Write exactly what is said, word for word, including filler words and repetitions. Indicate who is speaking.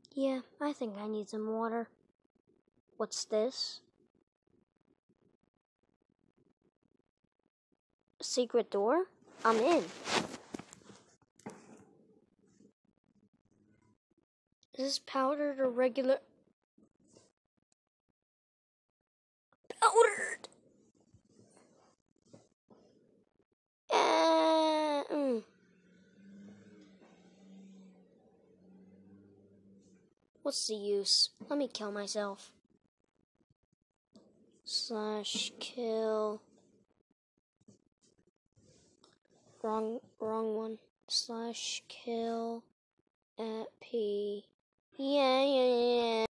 Speaker 1: Yeah, I think I need some water. What's this? A secret door? I'm in. Is this powdered or regular? Powdered! Uh, mm. What's the use? Let me kill myself. Slash kill. Wrong, wrong one. Slash kill at P. Yeah, yeah, yeah.